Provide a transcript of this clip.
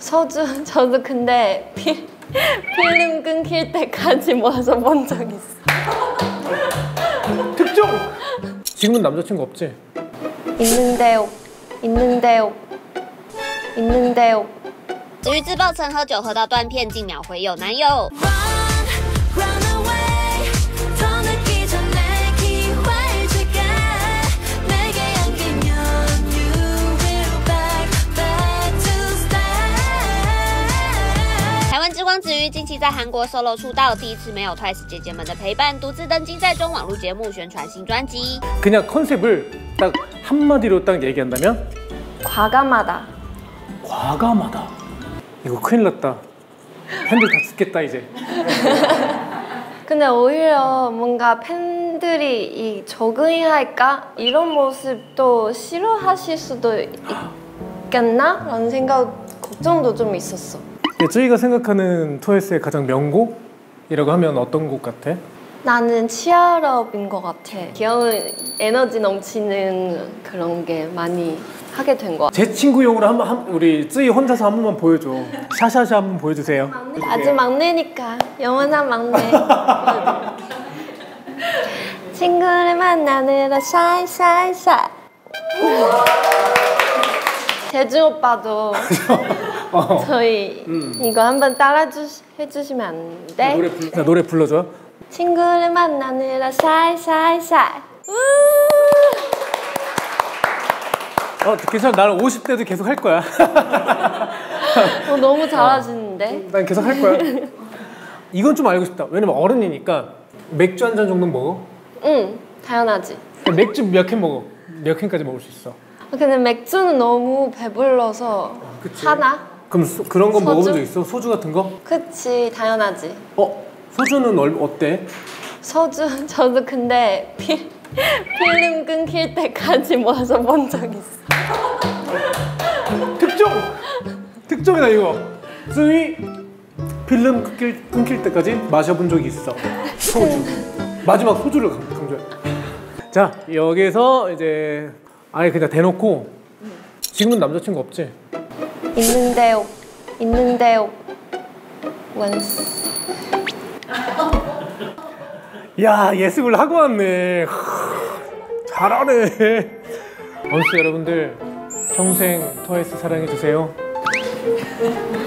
저도 근데 필름 끊길 때까지 모아서 본 적 있어. 특종! 지금은 남자친구 없지? 있는데요. 子瑜自曝曾喝酒喝到断片，竟秒回有男友。台湾之光子瑜近期在韩国 solo 出道，第一次没有 TWICE 姐姐们的陪伴，独自登京在中网络节目宣传新专辑。 그냥 컨셉을 딱 한마디로 딱 얘기한다면? 과감하다. 과감하다. 이거 큰일 났다. 팬들 다 죽겠다 이제. 근데 오히려 뭔가 팬들이 이 적응할까? 이런 모습도 싫어하실 수도 있겠나? 라는 걱정도 좀 있었어. 저희가 생각하는 트와이스의 가장 명곡이라고 하면 어떤 곡 같아? 나는 치얼업인 것 같아. 귀여운 에너지 넘치는 그런 게 많이 하게 된 것 같아. 제 친구용으로 우리 쯔이 혼자서 한 번만 보여줘. 샤샤샤 한번 보여주세요. 아직 막내니까 영원한 막내. 친구를 만나느라 샤이샤이샤. 재중 오빠도 저희 이거 한번 해주시면 안 돼? 노래 불러줘. 친구를 만나느라 샤이샤이샤. 괜찮아. 나는 50대도 계속 할 거야. 너무 잘하시는데? 난 계속 할 거야. 이건 좀 알고 싶다. 왜냐면 어른이니까 맥주 한 잔 정도는 먹어? 응, 당연하지. 맥주 몇 캔 먹어? 몇 캔까지 먹을 수 있어? 근데 맥주는 너무 배불러서 하나? 그럼 그런 거 먹어본 적 있어? 소주 같은 거? 그치, 당연하지. 소주는 어때? 저도 근데 필름 끊길 때까지 모아서 본 적 있어. 특종! 특종이다 이거. 쯔이 필름 끊길 때까지 마셔본 적이 있어. 소주. 마지막 소주를 강조해. 자, 여기서 이제 아예 그냥 대놓고 지금은 남자친구 없지? 있는데요. 원스. 야, 예습을 하고 왔네. 잘하네. 원스 여러분들 평생 트와이스 사랑해주세요.